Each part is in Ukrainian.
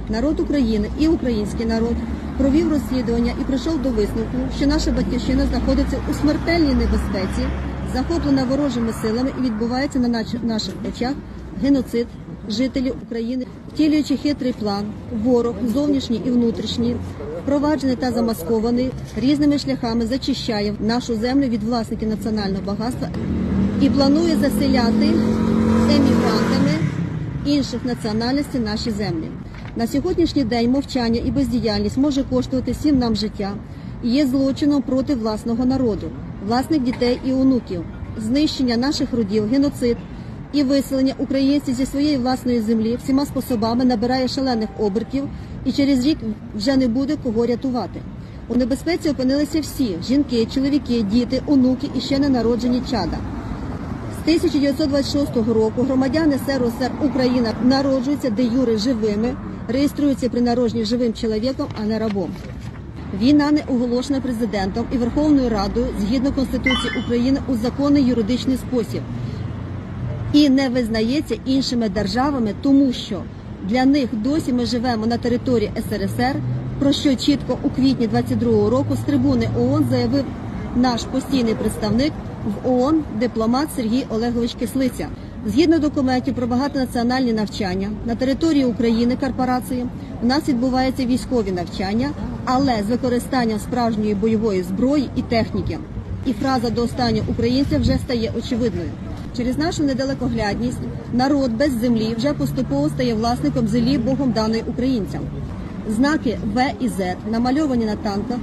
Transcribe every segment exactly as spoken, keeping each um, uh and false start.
Народ України і український народ провів розслідування і прийшов до висновку, що наша батьківщина знаходиться у смертельній небезпеці, захоплена ворожими силами і відбувається на наших очах геноцид жителів України, втілюючи хитрий план, ворог, зовнішній і внутрішній, впроваджений та замаскований, різними шляхами зачищає нашу землю від власників національного багатства і планує заселяти емігрантами інших національностей наші землі. На сьогоднішній день мовчання і бездіяльність може коштувати всім нам життя і є злочином проти власного народу, власних дітей і онуків, знищення наших родів, геноцид і виселення українців зі своєї власної землі всіма способами набирає шалених обертів і через рік вже не буде кого рятувати. У небезпеці опинилися всі – жінки, чоловіки, діти, онуки і ще ненароджені чада. З тисяча дев'ятсот двадцять шостого року громадяни ес ер о ес ер Україна народжуються де юре живими, реєструються при народженні живим чоловіком, а не рабом. Війна не оголошена президентом і Верховною Радою згідно Конституції України у законний юридичний спосіб і не визнається іншими державами, тому що для них досі ми живемо на території ес ер ес ер, про що чітко у квітні двадцять другого року з трибуни ООН заявив наш постійний представник в ООН дипломат Сергій Олегович Кислиця. Згідно документів про багатонаціональні навчання, на території України корпорації у нас відбуваються військові навчання, але з використанням справжньої бойової зброї і техніки. І фраза «до останнього українця» вже стає очевидною. Через нашу недалекоглядність народ без землі вже поступово стає власником землі Богом даної українцям. Знаки В і З, намальовані на танках,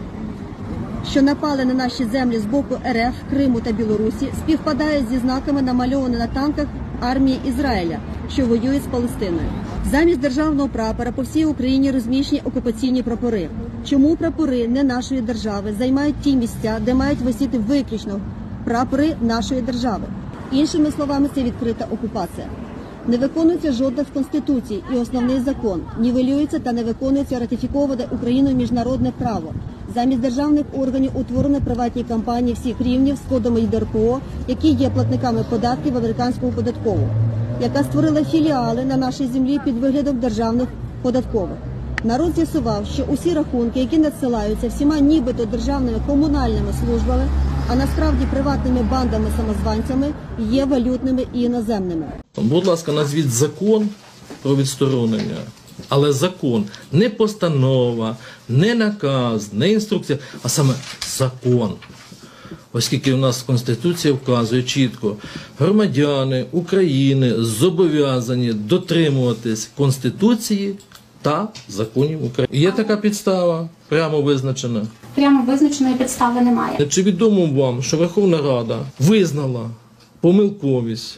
що напали на наші землі з боку ер еф, Криму та Білорусі, співпадають зі знаками, намальованими на танках армії Ізраїля, що воює з Палестиною. Замість державного прапора по всій Україні розміщені окупаційні прапори. Чому прапори не нашої держави займають ті місця, де мають висіти виключно прапори нашої держави? Іншими словами, це відкрита окупація. Не виконується жодна з Конституцій і основний закон, нівелюється та не виконується ратифіковане Україною міжнародне право. Замість державних органів утворено приватні компанії всіх рівнів з кодами ай де ар пе о, які є платниками податків в американському податкову, яка створила філіали на нашій землі під виглядом державних податкових. Народ з'ясував, що усі рахунки, які надсилаються всіма нібито державними комунальними службами, а насправді приватними бандами-самозванцями, є валютними і іноземними. Будь ласка, назвіть закон про відсторонення. Але закон, не постанова, не наказ, не інструкція, а саме закон. Оскільки у нас Конституція вказує чітко, громадяни України зобов'язані дотримуватись Конституції та законів України. Є така підстава, прямо визначена? Прямо визначеної підстави немає. Чи відомо вам, що Верховна Рада визнала помилковість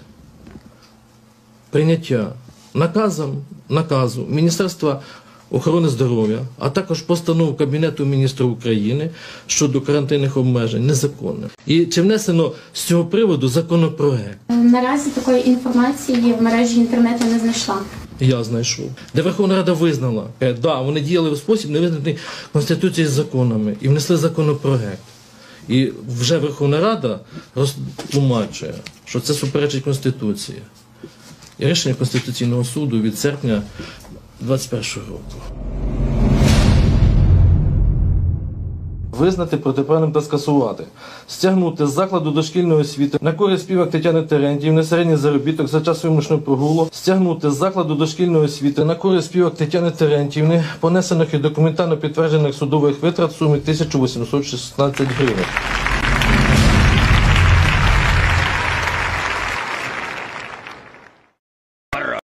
прийняття наказом, наказу Міністерства охорони здоров'я, а також постанов Кабінету міністрів України щодо карантинних обмежень незаконних? І чи внесено з цього приводу законопроект? Наразі такої інформації в мережі інтернету не знайшла. Я знайшов. Де Верховна Рада визнала, так, да, вони діяли в спосіб, не визнаний Конституцією з законами, і внесли законопроект. І вже Верховна Рада розтлумачує, що це суперечить Конституції. І рішення Конституційного суду від серпня двадцять першого року. Визнати протиправним та скасувати. Стягнути з закладу дошкільної освіти на користь співак Тетяни Терентіївни середній заробіток за час вимушеного прогулу. Стягнути з закладу дошкільної освіти на користь співак Тетяни Терентіївни понесених і документально підтверджених судових витрат в сумі тисяча вісімсот шістнадцять гривень.